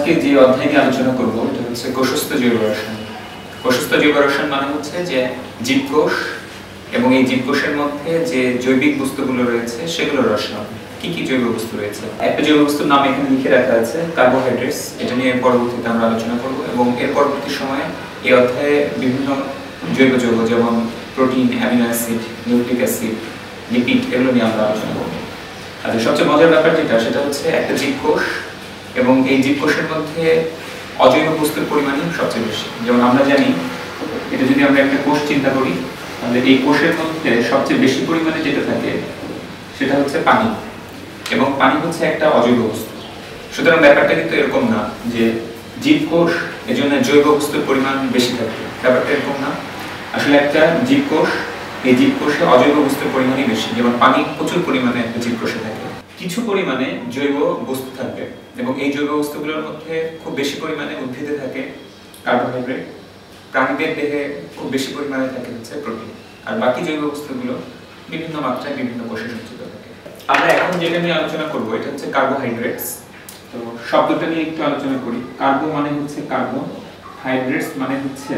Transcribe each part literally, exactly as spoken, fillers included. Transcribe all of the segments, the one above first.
আজকে যে অধ্যায় নিয়ে আলোচনা করব এটা হচ্ছে কোষস্থ জৈব রসায়ন। কোষস্থ জৈব রসায়ন মানে হচ্ছে যে জীবকোষ এবং এই জীবকোষের মধ্যে যে জৈবিক বস্তুগুলো রয়েছে সেগুলো রসায়ন। কি কি জৈব বস্তু রয়েছে, একটা জৈব বস্তুর নাম এখানে লিখে রাখা আছে, কার্বোহাইড্রেটস। এটা নিয়ে পরবর্তীতে আমরা আলোচনা করব এবং এর পরবর্তী সময়ে এই অধ্যায়ে বিভিন্ন জৈব যৌগ যেমন protein, amino acid, nucleic acid, lipid এগুলো নিয়ে আমরা আলোচনা করব। আচ্ছা, সবচেয়ে মজার ব্যাপার যেটা সেটা হচ্ছে একটা জীবকোষ এবং এই জীবকোষের মধ্যে অজৈব বস্তুর পরিমাণই সবচেয়ে বেশি। যেমন আমরা জানি, এটা যদি আমরা একটা কোষ চিন্তা করি তাহলে এই কোষের মধ্যে সবচেয়ে বেশি পরিমাণে যেটা থাকে সেটা হচ্ছে পানি, এবং পানি হচ্ছে একটা অজৈব বস্তু। সুতরাং ব্যাপারটা কিন্তু এরকম না যে জীবকোষ এজন্য জৈব বস্তুর পরিমাণ বেশি থাকবে, ব্যাপারটা এরকম না। আসলে একটা জীবকোষ, এই জীবকোষে অজৈব বস্তুর পরিমাণই বেশি। যেমন পানি প্রচুর পরিমাণে একটা জীবকোষে থাকে, কিছু পরিমাণে জৈব বস্তু থাকবে এবং এই জৈব বস্তুগুলোর মধ্যে খুব বেশি পরিমাণে উদ্ভিদে থাকে কার্বোহাইড্রেট, প্রাণীদের দেহে খুব বেশি পরিমাণে থাকে হচ্ছে প্রোটিন, আর বাকি জৈব বস্তুগুলো বিভিন্ন মাত্রায় বিভিন্ন কোষে সঞ্চিত থাকে। আমরা এখন যেটা নিয়ে আলোচনা করব এটা হচ্ছে কার্বোহাইড্রেটস। তো শব্দটা নিয়ে একটু আলোচনা করি। কার্বো মানে হচ্ছে কার্বন, হাইড্রেটস মানে হচ্ছে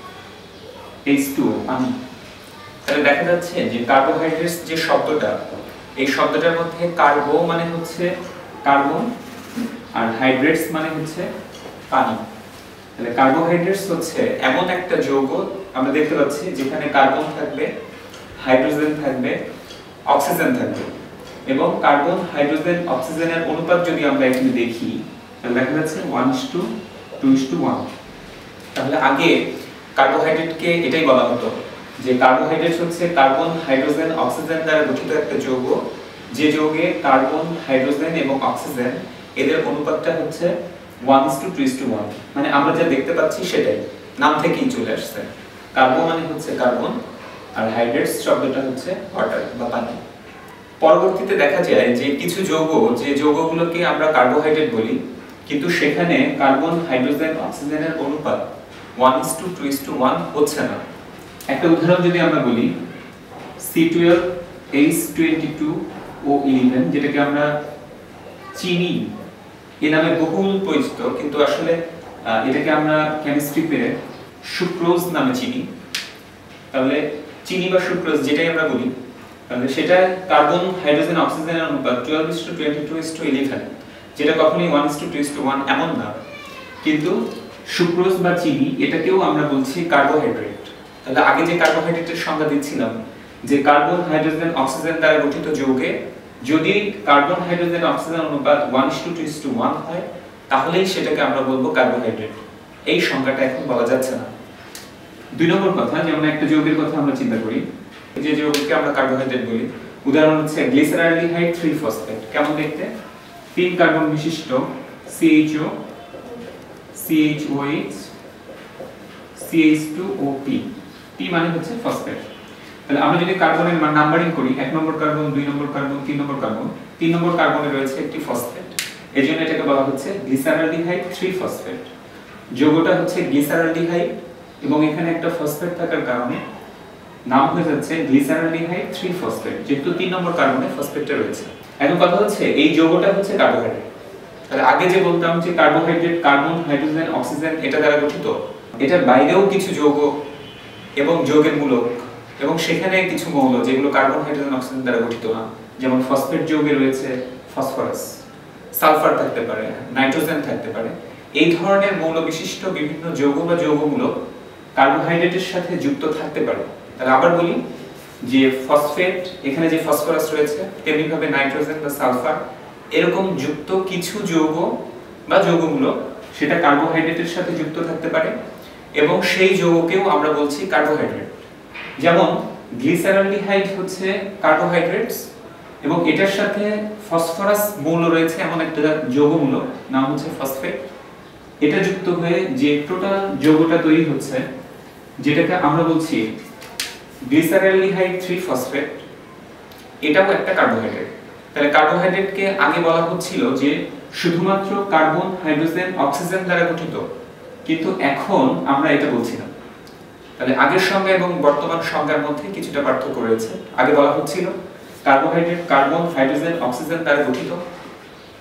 এইচ টু ও, পানি। তাহলে দেখা যাচ্ছে যে কার্বোহাইড্রেটস যে শব্দটা, এই শব্দটার মধ্যে কার্বো মানে হচ্ছে কার্বন আর হাইড্রেটস মানে হচ্ছে পানি। তাহলে কার্বোহাইড্রেটস হচ্ছে এমন একটা যৌগ আমরা দেখতে পাচ্ছি যেখানে কার্বন থাকবে, হাইড্রোজেন থাকবে, অক্সিজেন থাকবে, এবং কার্বন, হাইড্রোজেন, অক্সিজেনের অনুপাত যদি আমরা এখানে দেখি তাহলে দেখা যাচ্ছে one is to two is to one. তাহলে আগে কার্বোহাইড্রেটকে এটাই বলা হতো যে কার্বোহাইড্রেট হচ্ছে কার্বন, হাইড্রোজেন, অক্সিজেন দ্বারা গঠিত একটা যৌগ, যে যৌগে কার্বন, হাইড্রোজেন এবং অক্সিজেন এদের অনুপাতটা হচ্ছে one is to two is to one. মানে আমরা যা দেখতে পাচ্ছি সেটাই, নাম থেকেই চলে আসছে। কার্বন মানে হচ্ছে কার্বন আর হাইড্রেটস শব্দটা হচ্ছে ওয়াটার বা পানি। পরবর্তীতে দেখা যায় যে কিছু যৌগ, যে যৌগগুলোকে আমরা কার্বোহাইড্রেট বলি, কিন্তু সেখানে কার্বন, হাইড্রোজেন, অক্সিজেনের অনুপাত one is to two is to one হচ্ছে না। একটা উদাহরণ যদি আমরা বলি, C twelve H twenty two O eleven, যেটাকে আমরা চিনি এই নামে বহুল পরিচিত, কিন্তু আসলে এটাকে আমরা কেমিস্ট্রিতে সুক্রোজ নামে চিনি। তাহলে চিনি বা সুক্রোজ যেটাই আমরা বলি, তাহলে সেটা কার্বন, হাইড্রোজেন, অক্সিজেনের অনুপাত twelve is to twenty two is to eleven, যেটা কখনোই one is to two is to one এমন না। কিন্তু সুক্রোজ বা চিনি এটাকেও আমরা বলছি কার্বোহাইড্রেট। তাহলে আগে যে কার্বোহাইড্রেটের সংজ্ঞা দিচ্ছিলাম যে কার্বন, হাইড্রোজেন, অক্সিজেন দ্বারা গঠিত যৌগে যদি কার্বন, হাইড্রোজেন, অক্সিজেন অনুপাত one is to two is to one হয় তাহলেই সেটাকে আমরা বলবো কার্বোহাইড্রেট। এই সংজ্ঞাটা এখন বলা যাচ্ছে না। দুই নম্বর কথা, যেমন একটা যৌগের কথা আমরা চিন্তা করি, যে যৌগকে আমরা কার্বোহাইড্রেট বলি, উদাহরণ হচ্ছে গ্লিসারলডিহাইড থ্রি ফসফেট। কেমন দেখতে? তিন কার্বন বিশিষ্ট CHO, CHOH, CH two O P. P মানে হচ্ছে ফসফেট। তাহলে আমরা যদি কার্বনের নাম্বারিং করি, এক নম্বর কার্বন, দুই নম্বর কার্বন, তিন নম্বর কার্বন, তিন নম্বর কার্বনে রয়েছে একটি ফসফেট, এজন্য এটাকে বলা হচ্ছে গ্লিসারলডিহাইড থ্রি ফসফেট। যৌগটা হচ্ছে গ্লিসারলডিহাইড এবং এখানে একটা ফসফেট থাকার কারণে নাম হয়ে যাচ্ছে গ্লিসারলডিহাইড থ্রি ফসফেট, যেহেতু তিন নম্বর কার্বনে ফসফেটটা রয়েছে। এখন কথা হচ্ছে এই যৌগটা হচ্ছে কার্বোহাইড্রেট। তাহলে আগে যে বলতাম যে কার্বোহাইড্রেট কার্বন, হাইড্রোজেন, অক্সিজেন এটা দ্বারা গঠিত, এটার বাইরেও কিছু যৌগ এবং যৌগের মূলক এবং সেখানে কিছু মৌল যেগুলো কার্বন, হাইড্রোজেন, অক্সিজেন দ্বারা গঠিত না। যেমন ফসফেট যৌগে রয়েছে ফসফরাস, সালফার থাকতে পারে, নাইট্রোজেন থাকতে পারে। এই ধরনের মৌল বিশিষ্ট বিভিন্ন যৌগ বা যৌগমূলক কার্বোহাইড্রেটের সাথে যুক্ত থাকতে পারে। তাহলে আবার বলি যে ফসফেট, এখানে যে ফসফরাস রয়েছে, তেমনিভাবে নাইট্রোজেন বা সালফার এরকম যুক্ত কিছু যৌগ বা যৌগমূলক সেটা কার্বোহাইড্রেটের সাথে যুক্ত থাকতে পারে এবং সেই যৌগকেও আমরা বলছি কার্বোহাইড্রেট। যেমন গ্লিসারলডিহাইড হচ্ছে কার্বোহাইড্রেটস এবং এটার সাথে ফসফরাস মৌল রয়েছে এমন একটা যৌগমূলক নাম হচ্ছে ফসফেট। এটা যুক্ত হয়ে যে টোটাল যৌগটা তৈরি হচ্ছে যেটাকে আমরা বলছি গ্লিসারলডিহাইড থ্রি ফসফেট, এটাও একটা কার্বোহাইড্রেট। তাহলে কার্বোহাইড্রেটকে আগে বলা হচ্ছিল যে শুধুমাত্র কার্বন, হাইড্রোজেন, অক্সিজেন দ্বারা গঠিত, কিন্তু এখন আমরা এটা বলছি না। তাহলে আগের সংজ্ঞা এবং বর্তমান সংজ্ঞার মধ্যে কিছুটা পার্থক্য রয়েছে। আগে বলা হচ্ছিল কার্বোহাইড্রেট কার্বন, হাইড্রোজেন, অক্সিজেন দ্বারা গঠিত,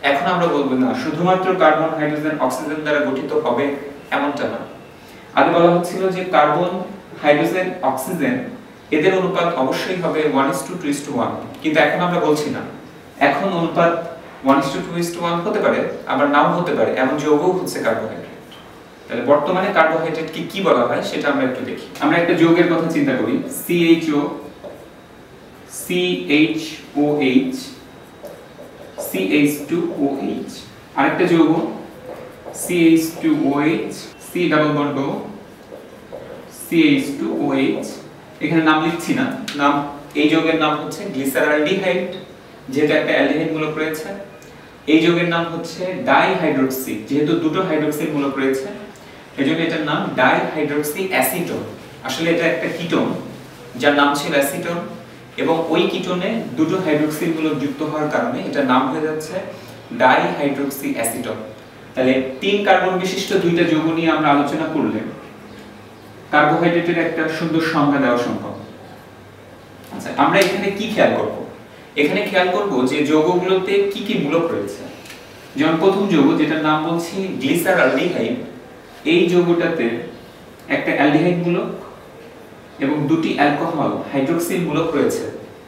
এখন আমরা বলবো না শুধুমাত্র কার্বন হাইড্রোজেন অক্সিজেন দ্বারা গঠিত হবে এমনটা না। আগে বলা হচ্ছিল যে কার্বন হাইড্রোজেন অক্সিজেন এদের অনুপাত অবশ্যই হবে one is to two is to one, কিন্তু এখন আমরা বলছি না। এখন অনুপাত one is to two is to one হতে পারে, আবার নাও হতে পারে, এমন যৌগও হচ্ছে কার্বোহাইড্রেট। তাহলে বর্তমানে কার্বোহাইড্রেট কি কি বলা হয় সেটা আমরা একটু দেখি। আমরা একটা যৌগের কথা চিন্তা করি, C H O, C H O H, C H two O H. আরেকটা যৌগ C H two O H, C double bond O, C H two O H. এখানে নাম লিখছি না, নাম এই যৌগের নাম হচ্ছে গ্লিসারআলডিহাইড, যেহেতু একটা অ্যালডিহাইড মূলক রয়েছে। এই যৌগের নাম হচ্ছে ডাইহাইড্রোক্সি, যেহেতু দুটো হাইড্রোক্সিল মূলক রয়েছে এজন্য এটার নাম ডাইহাইড্রোক্সি অ্যাসিটোন। আসলে এটা একটা কিটোন যার নাম ছিল অ্যাসিটোন, এবং ওই কিটোনে দুটো হাইড্রোক্সিল মূলক যুক্ত হওয়ার কারণে এটার নাম হয়ে যাচ্ছে ডাইহাইড্রোক্সি অ্যাসিটোন। তাহলে তিন কার্বন বিশিষ্ট দুইটা যৌগ নিয়ে আমরা আলোচনা করলে কার্বোহাইড্রেটের একটা সুন্দর সংজ্ঞা দেওয়া সম্ভব। আচ্ছা, আমরা এখানে কি খেয়াল করব? এখানে খেয়াল করব যে যৌগগুলোতে কি কি মূলক রয়েছে। যেমন প্রথম যৌগ যেটার নাম বলছি গ্লিসারআলডিহাইড, এই যৌগটাতে একটা অ্যালডিহাইড মূলক এবং দুটি অ্যালকোহল হাইড্রোক্সিল মূলক রয়েছে।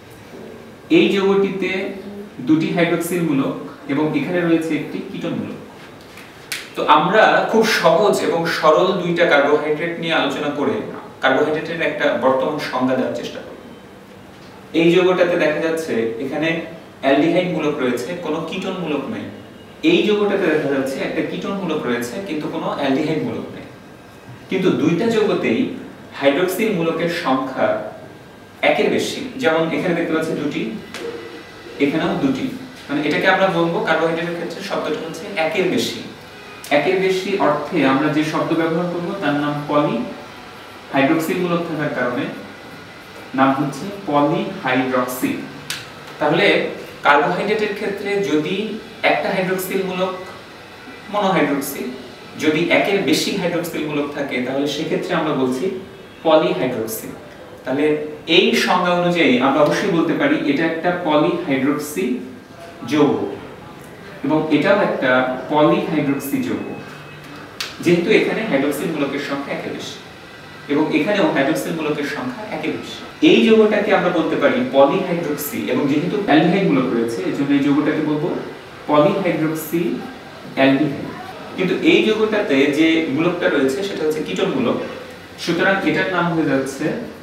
এই যৌগটিতে দুটি হাইড্রোক্সিল মূলক এবং এখানে রয়েছে একটি কিটোন মূলক। তো আমরা খুব সহজ এবং সরল দুইটা কার্বোহাইড্রেট নিয়ে আলোচনা করে কার্বোহাইড্রেটের একটা বর্তমান সংজ্ঞা দেওয়ার চেষ্টা করব। এই যৌগটাতে দেখা যাচ্ছে এখানে অ্যালডিহাইড মূলক রয়েছে, কোনো কিটোন মূলক নেই। এই যৌগটাতে দেখা যাচ্ছে একটা কিটোন মূলক রয়েছে কিন্তু কোনো অ্যালডিহাইড মূলক নেই। কিন্তু দুইটা যৌগতেই হাইড্রোক্সিল মূলকের সংখ্যা একের বেশি। যেমন এখানে দেখতে পাচ্ছি দুটি, এখানেও দুটি, মানে এটাকে আমরা বলবো কার্বোহাইড্রেটের ক্ষেত্রে শব্দটা হচ্ছে একের বেশি। একের বেশি অর্থে আমরা যে শব্দ ব্যবহার করব তার নাম পলি। হাইড্রোক্সিল মূলক থাকার কারণে নাম হচ্ছে পলিহাইড্রক্সি। তাহলে কার্বোহাইড্রেটের ক্ষেত্রে যদি একটা হাইড্রোক্সিল মূলক মনোহাইড্রক্সি, যদি একের বেশি হাইড্রোক্সিল মূলক থাকে তাহলে সেক্ষেত্রে আমরা বলছি পলিহাইড্রক্সি। তাহলে এই সংজ্ঞা অনুযায়ী আমরা অবশ্যই বলতে পারি এটা একটা পলিহাইড্রক্সি যৌগ এবং এটাও একটা পলিহাইড্রক্সি যৌগ, যেহেতু এখানে হাইড্রোক্সিল মূলকের সংখ্যা একের বেশি এবং এখানেও হাইড্রোক্সিল মূলকের সংখ্যা একের বেশি। এই যৌগটাকে আমরা বলতে পারি পলিহাইড্রক্সি, এবং যেহেতু অ্যালডিহাইড মূলক রয়েছে এজন্য এই যৌগটাকে বলবো পলিহাইড্রক্সি অ্যালডিহাইড। কিন্তু এই যৌগটাতে যে মূলকটা রয়েছে সেটা হচ্ছে কিটোন মূলক, সুতরাং এটার নাম হয়ে যাচ্ছে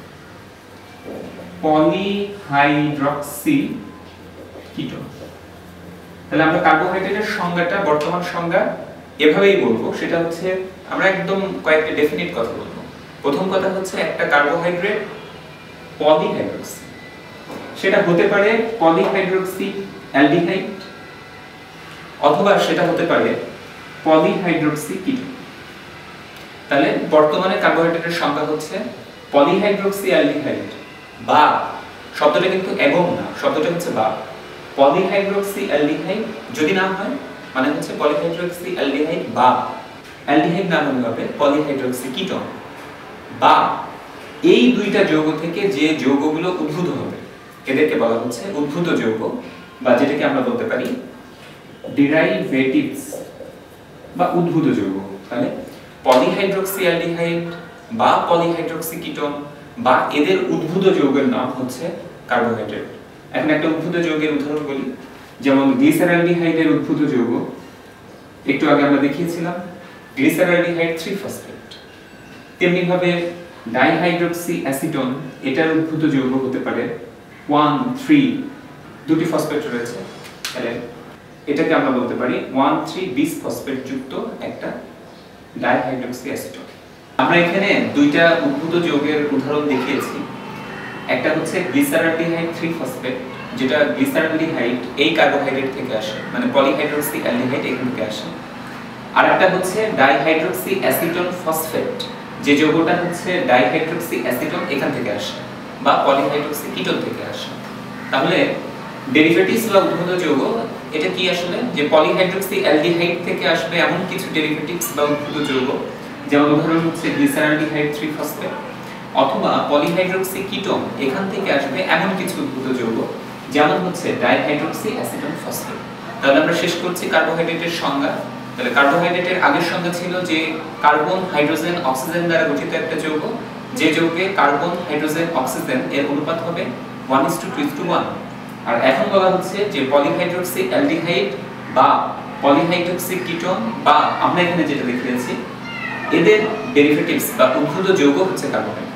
পলিহাইড্রক্সি কিটোন। তাহলে আমরা কার্বোহাইড্রেটের সংজ্ঞাটা বর্তমান সংজ্ঞা এভাবেই বলবো, সেটা হচ্ছে আমরা একদম কয়েকটা ডেফিনিট কথা বলবো। প্রথম কথা হচ্ছে একটা কার্বোহাইড্রেট পলিহাইড্রক্সি, সেটা হতে পারে পলিহাইড্রক্সি অ্যালডিহাইড অথবা সেটা হতে পারে পলিহাইড্রক্সি কিটোন। তাহলে বর্তমানে কার্বোহাইড্রেটের সংজ্ঞা হচ্ছে পলিহাইড্রক্সি অ্যালডিহাইড বা, শব্দটা কিন্তু এবং না, শব্দটা হচ্ছে বা, পলিহাইড্রক্সি অ্যালডিহাইড যদি নাম হয় মানে হচ্ছে পলিহাইড্রক্সি অ্যালডিহাইড বা অ্যালডিহাইড নাম হবে পলিহাইড্রক্সি কিটোন, বা এই দুইটা যৌগ থেকে যে যৌগগুলো উদ্ভূত হবে এদেরকে বলা হচ্ছে উদ্ভূত যৌগ, বা যেটাকে আমরা বলতে পারি ডেরিভেটিভস বা উদ্ভূত যৌগ। তাহলে পলিহাইড্রক্সি অ্যালডিহাইড বা পলিহাইড্রক্সি কিটোন বা এদের উদ্ভূত যৌগের নাম হচ্ছে কার্বোহাইড্রেট। এখন একটা উদ্ভূত যৌগের উদাহরণ বলি, যেমন গ্লিসারআলডিহাইডের উদ্ভূত যৌগ একটু আগে আমরা দেখিয়েছিলাম গ্লিসারআলডিহাইড থ্রি ফসফেট। তেমনি ভাবে ডাইহাইড্রক্সি অ্যাসিটোন এটার উদ্ভূত যৌগ হতে পারে ওয়ান থ্রি, দুটি ফসফেট রয়েছে, তাহলে এটাকে আমরা বলতে পারি ওয়ান থ্রি বিস ফসফেট যুক্ত একটা ডাইহাইড্রক্সি অ্যাসিটোন। আমরা এখানে দুইটা উদ্ভূত যৌগের উদাহরণ দেখিয়েছি, একটা হচ্ছে গ্লিসারআলডিহাইড থ্রি ফসফেট, যেটা গ্লিসারআলডিহাইড এই কার্বোহাইড্রেট থেকে আসে, মানে পলিহাইড্রক্সি অ্যালডিহাইড এখান থেকে আসে। আর একটা হচ্ছে ডাইহাইড্রক্সি অ্যাসিটোন ফসফেট, যে যৌগটা হচ্ছে ডাইহাইড্রক্সি অ্যাসিটোন এখান থেকে আসে বা পলিহাইড্রক্সি কিটোন থেকে আসে। তাহলে ডেরিভেটিভস বা উদ্ভূত যৌগ এটা কি আসলে, যে পলিহাইড্রক্সি অ্যালডিহাইড থেকে আসবে এমন কিছু ডেরিভেটিভস বা উদ্ভূত যৌগ, যেমন উদাহরণ হচ্ছে গ্লিসারআলডিহাইড থ্রি ফসফেট, অথবা পলিহাইড্রক্সি কিটোন এখান থেকে আসবে এমন কিছু উদ্ভূত যৌগ যেমন হচ্ছে ডাইহাইড্রক্সি অ্যাসিটোন ফসফেট। তাহলে আমরা শেষ করছি কার্বোহাইড্রেটের সংজ্ঞা। তাহলে কার্বোহাইড্রেটের আগের সংজ্ঞা ছিল যে কার্বন হাইড্রোজেন অক্সিজেন দ্বারা গঠিত একটা যৌগ, যে যৌগে কার্বন হাইড্রোজেন অক্সিজেন এর অনুপাত হবে one is to two is to one. আর এখন বলা হচ্ছে যে পলিহাইড্রক্সি অ্যালডিহাইড বা পলিহাইড্রক্সি কিটোন বা আমরা এখানে যেটা লিখেছি এদের ডেরিভেটিভস বা উদ্ভূত যৌগ হচ্ছে কার্বোহাইড্রেট।